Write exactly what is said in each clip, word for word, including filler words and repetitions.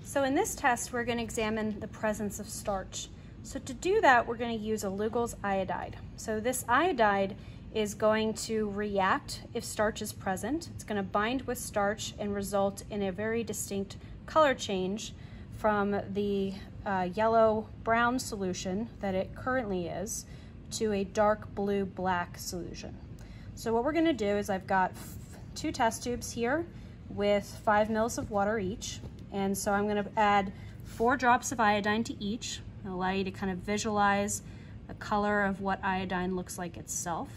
So in this test, we're going to examine the presence of starch. So to do that, we're going to use a Lugol's iodide. So this iodide is going to react if starch is present. It's going to bind with starch and result in a very distinct color change from the uh, yellow-brown solution that it currently is to a dark blue-black solution. So what we're going to do is I've got two test tubes here with five mils of water each. And so I'm going to add four drops of iodine to each. It'll allow you to kind of visualize the color of what iodine looks like itself.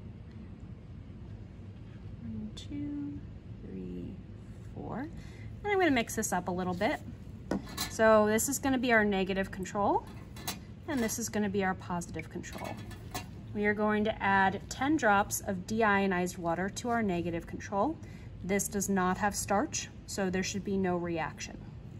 One, two, three, four. And I'm going to mix this up a little bit. So this is going to be our negative control, and this is going to be our positive control. We are going to add ten drops of deionized water to our negative control. This does not have starch, so there should be no reaction.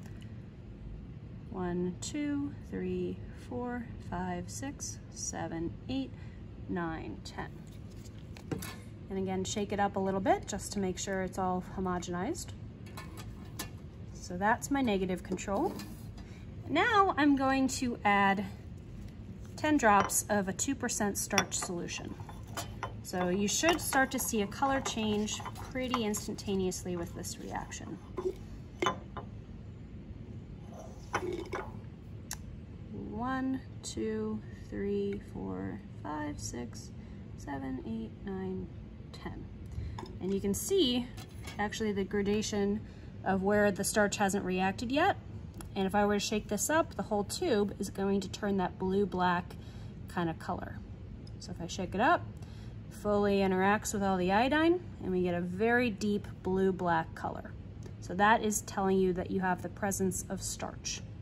One, two, three, four, five, six, seven, eight, nine, ten. And again, shake it up a little bit just to make sure it's all homogenized. So that's my negative control. Now I'm going to add ten drops of a two percent starch solution. So you should start to see a color change pretty instantaneously with this reaction. One, two, three, four, five, six, seven, eight, nine, ten. And you can see actually the gradation of where the starch hasn't reacted yet. And if I were to shake this up, the whole tube is going to turn that blue-black kind of color. So if I shake it up, fully interacts with all the iodine, and we get a very deep blue-black color. So that is telling you that you have the presence of starch.